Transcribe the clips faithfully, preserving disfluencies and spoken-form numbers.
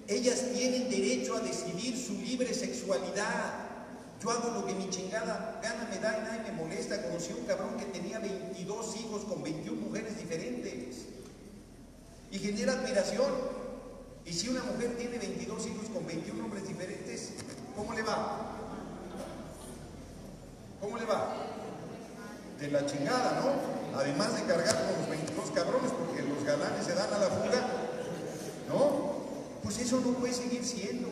Ellas tienen derecho a decidir su libre sexualidad. Yo hago lo que mi chingada gana me da y nadie me molesta. Conocí a un cabrón que tenía veintidós hijos con veintiuna mujeres diferentes y genera admiración. Y si una mujer tiene veintidós hijos con veintiún hombres diferentes, ¿cómo le va? ¿Cómo le va? De la chingada, ¿no? Además de cargar con los veintidós cabrones, porque los galanes se dan a la fuga, ¿no? Pues eso no puede seguir siendo.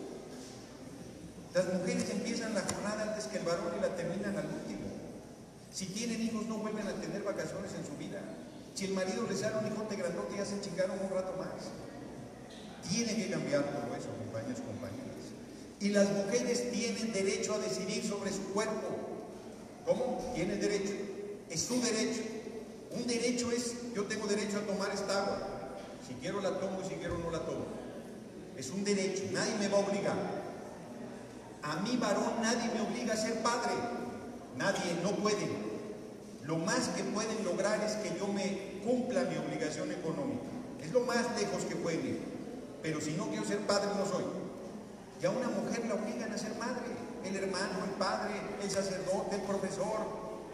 Las mujeres empiezan la jornada antes que el varón y la terminan al último. Si tienen hijos no vuelven a tener vacaciones en su vida. Si el marido les da un hijote grandote ya se chingaron un rato más. Tiene que cambiar todo eso, compañeros y compañeras. Y las mujeres tienen derecho a decidir sobre su cuerpo. ¿Cómo? Tienen derecho. Es su derecho. Un derecho es, yo tengo derecho a tomar esta agua. Si quiero la tomo y si quiero no la tomo. Es un derecho, nadie me va a obligar. A mí, varón, nadie me obliga a ser padre. Nadie, no puede. Lo más que pueden lograr es que yo me cumpla mi obligación económica. Es lo más lejos que pueden ir. Pero si no quiero ser padre, no soy. Y a una mujer la obligan a ser madre. El hermano, el padre, el sacerdote, el profesor,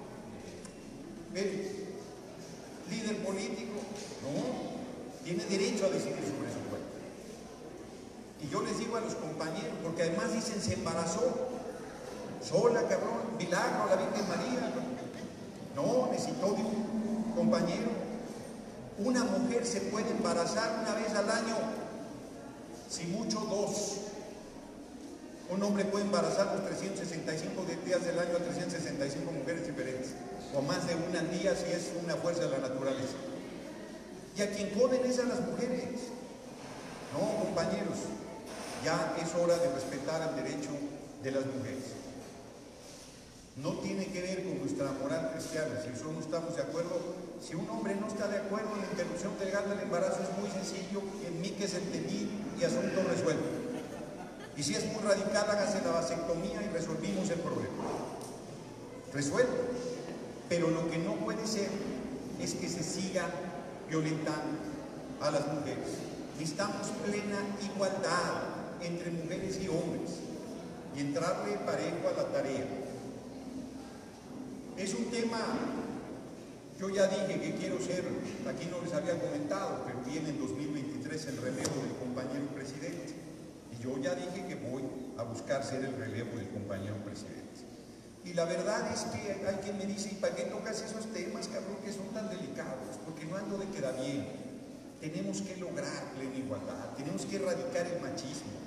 el líder político. No, tiene derecho a decidir sobre su cuerpo. Y yo les digo a los compañeros, porque además dicen se embarazó sola, cabrón, milagro, la Virgen María. No, necesitó de un compañero. Una mujer se puede embarazar una vez al año, si mucho dos. Un hombre puede embarazar los trescientos sesenta y cinco días del año a trescientas sesenta y cinco mujeres diferentes, o más de una al día si es una fuerza de la naturaleza. Y a quien joden es a las mujeres. No, compañeros, ya es hora de respetar el derecho de las mujeres. No tiene que ver con nuestra moral cristiana. Si eso no estamos de acuerdo, si un hombre no está de acuerdo en la interrupción legal del embarazo, es muy sencillo, en mí que se entendí y asunto resuelto. Y si es muy radical, hágase la vasectomía y resolvimos el problema. Resuelto. Pero lo que no puede ser es que se siga violentando a las mujeres. Necesitamos plena igualdad entre mujeres y hombres y entrarle parejo a la tarea. Es un tema, yo ya dije que quiero ser, aquí no les había comentado, pero viene en dos mil veintitrés el relevo del compañero presidente. Y yo ya dije que voy a buscar ser el relevo del compañero presidente. Y la verdad es que hay quien me dice, ¿y para qué tocas esos temas, cabrón, que son tan delicados? Porque no ando de queda bien. Tenemos que lograr plena igualdad, tenemos que erradicar el machismo.